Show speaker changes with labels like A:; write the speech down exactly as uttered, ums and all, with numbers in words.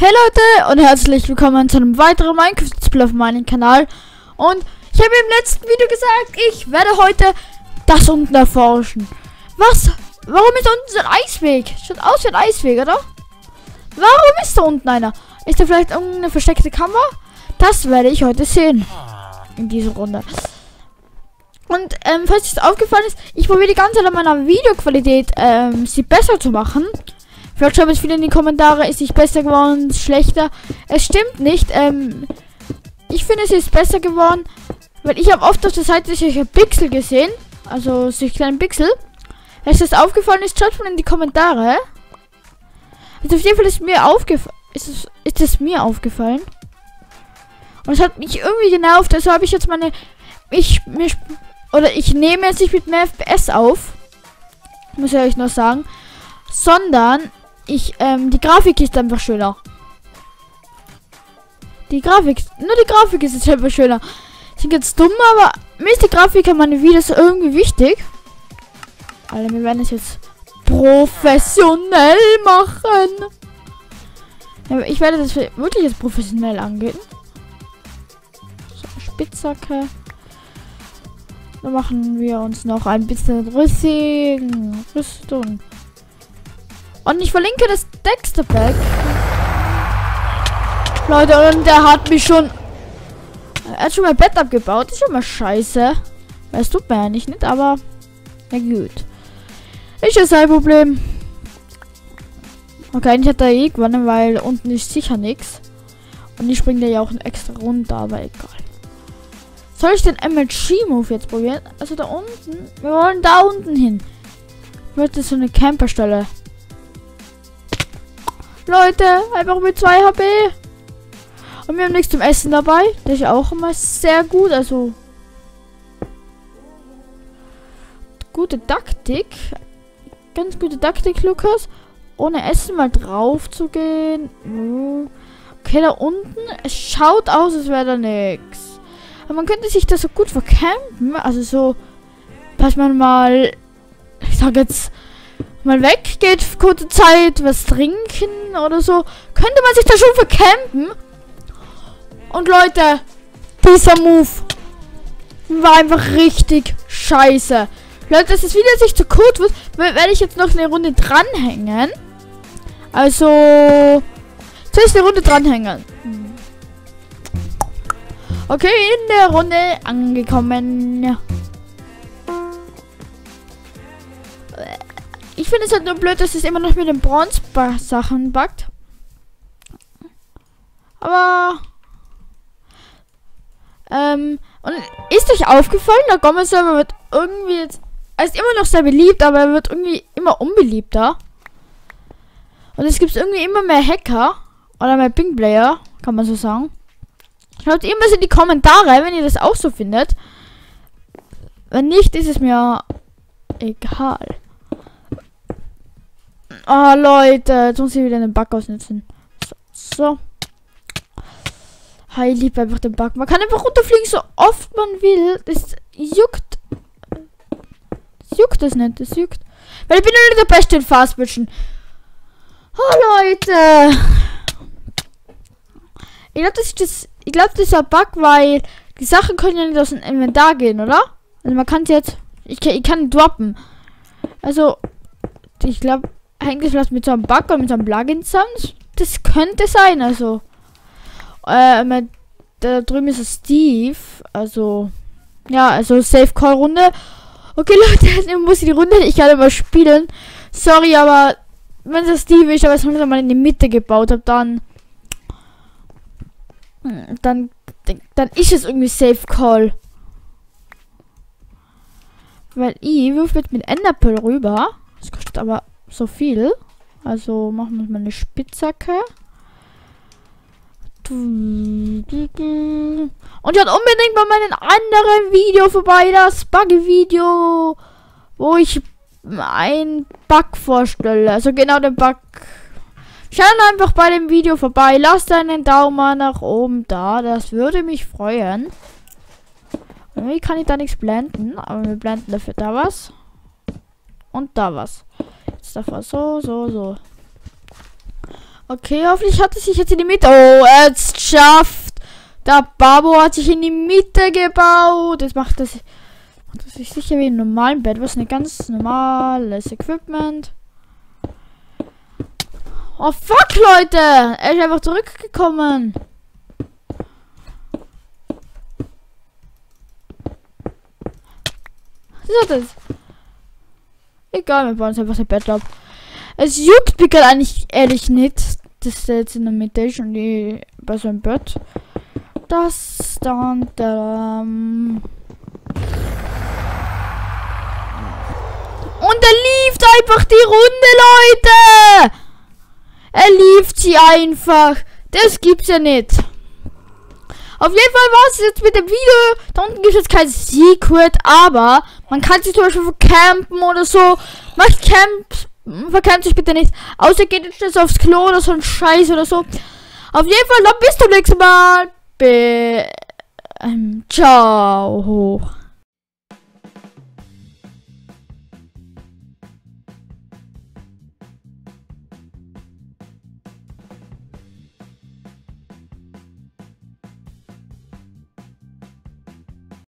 A: Hey Leute und herzlich willkommen zu einem weiteren Minecraft-Spiel auf meinem Kanal. Und ich habe im letzten Video gesagt, ich werde heute das unten erforschen. Was? Warum ist da unten so ein Eisweg? Schaut aus wie ein Eisweg, oder? Warum ist da unten einer? Ist da vielleicht irgendeine versteckte Kammer? Das werde ich heute sehen. In dieser Runde. Und ähm, falls es aufgefallen ist, ich probiere die ganze Zeit an meiner Videoqualität ähm, sie besser zu machen. Vielleicht schreiben es viele in die Kommentare, ist nicht besser geworden, ist schlechter. Es stimmt nicht. Ähm, ich finde, es ist besser geworden, weil ich habe oft auf der Seite solche Pixel gesehen. Also solche kleinen Pixel. Wenn es das aufgefallen ist, schreibt mal in die Kommentare. Also auf jeden Fall ist mir aufgefallen. Ist es, ist es mir aufgefallen. Und es hat mich irgendwie genervt. Also habe ich jetzt meine. Ich mir oder ich nehme jetzt nicht mit mehr F P S auf. Muss ich euch noch sagen. Sondern ich, ähm, die Grafik ist einfach schöner. Die Grafik, nur die Grafik ist jetzt einfach schöner. Ich bin jetzt dumm, aber mir ist die Grafik an meine Videos irgendwie wichtig. Alter, wir werden es jetzt professionell machen. Ja, ich werde das wirklich jetzt professionell angehen. So, Spitzhacke. Dann machen wir uns noch ein bisschen Rüstung. Rüstung. Und ich verlinke das Texterpack. Leute, und der hat mich schon. Er hat schon mein Bett abgebaut. Das ist schon mal scheiße. Das tut mir ja nicht, nicht, aber. Na gut. Ist ja sein Problem. Okay, ich hatte eh gewonnen, weil unten ist sicher nichts. Und ich springe ja auch extra runter, aber egal. Soll ich den M L G-Move jetzt probieren? Also da unten. Wir wollen da unten hin. Ich wollte so eine Camperstelle. Leute, einfach mit zwei H P. Und wir haben nichts zum Essen dabei. Das ist auch immer sehr gut. Also. Gute Taktik. Ganz gute Taktik, Lukas. Ohne Essen mal drauf zu gehen. Okay, da unten. Es schaut aus, als wäre da nichts. Aber man könnte sich das so gut vercampen. Also so. Dass man mal. Ich sag jetzt. Mal weg geht für kurze Zeit, was trinken oder so. Könnte man sich da schon vercampen. Und Leute, dieser Move war einfach richtig scheiße. Leute, das ist wieder sich zu kurz wird, werde ich jetzt noch eine Runde dranhängen. Also, zuerst eine Runde dranhängen. Okay, in der Runde angekommen. Ja. Ich finde es halt nur blöd, dass es immer noch mit den Bronze-Sachen buggt. Aber. Ähm. Und ist euch aufgefallen, der Gomme-Server wird irgendwie jetzt. Er ist immer noch sehr beliebt, aber er wird irgendwie immer unbeliebter. Und es gibt irgendwie immer mehr Hacker. Oder mehr Ping-Player, kann man so sagen. Schaut immer in die Kommentare, wenn ihr das auch so findet. Wenn nicht, ist es mir egal. Oh, Leute, jetzt muss ich wieder einen Bug ausnutzen. So. so. Ich liebe einfach den Bug. Man kann einfach runterfliegen, so oft man will. Das juckt. Das juckt das nicht. Das juckt. Weil ich bin nur nicht der Beste in Fastbitchen. Oh, Leute. Ich glaube, das ist das. Ich glaube, das ist ein Bug, weil die Sachen können ja nicht aus dem Inventar gehen, oder? Also man kann es jetzt. Ich kann, ich kann droppen. Also, ich glaube. Hängt das vielleicht mit so einem Bug oder mit so einem Plugin zusammen? Das könnte sein, also. Äh, da drüben ist es Steve. Also. Ja, also Safe Call Runde. Okay, Leute, jetzt muss ich die Runde. Ich kann immer spielen. Sorry, aber wenn es Steve ist, aber es mal in die Mitte gebaut habe, dann. Dann. Dann ist es irgendwie Safe Call. Weil ich wirf jetzt mit Enderpearl rüber. Das kostet aber so viel. Also machen wir mal eine Spitzhacke. Und schaut unbedingt bei meinem anderen Video vorbei, das Buggy-Video, wo ich einen Bug vorstelle. Also genau den Bug. Schaut einfach bei dem Video vorbei. Lasst einen Daumen nach oben da. Das würde mich freuen. Irgendwie kann ich da nichts blenden, aber wir blenden dafür da was. Und da was. Jetzt davor so, so, so. Okay, hoffentlich hat es sich jetzt in die Mitte. Oh, er hat's geschafft. Der Babo hat sich in die Mitte gebaut. Jetzt macht das, macht das sich sicher wie ein normalen Bett. Was ein ganz normales Equipment. Oh fuck, Leute. Er ist einfach zurückgekommen. Was ist das? Egal, wir bauen uns einfach ein Bett ab. Es juckt mich gerade eigentlich ehrlich nicht, dass der jetzt in der Mitte ist und die bei so einem Bett. Das dann. Ähm und er lief einfach die Runde, Leute! Er lief sie einfach. Das gibt's ja nicht. Auf jeden Fall war es jetzt mit dem Video. Da unten gibt es jetzt kein Secret, aber man kann sich zum Beispiel vercampen oder so. Macht Camps, vercampt sich bitte nicht. Außer geht jetzt nicht aufs Klo oder so ein Scheiß oder so. Auf jeden Fall, dann bis zum nächsten Mal. Be ähm, ciao.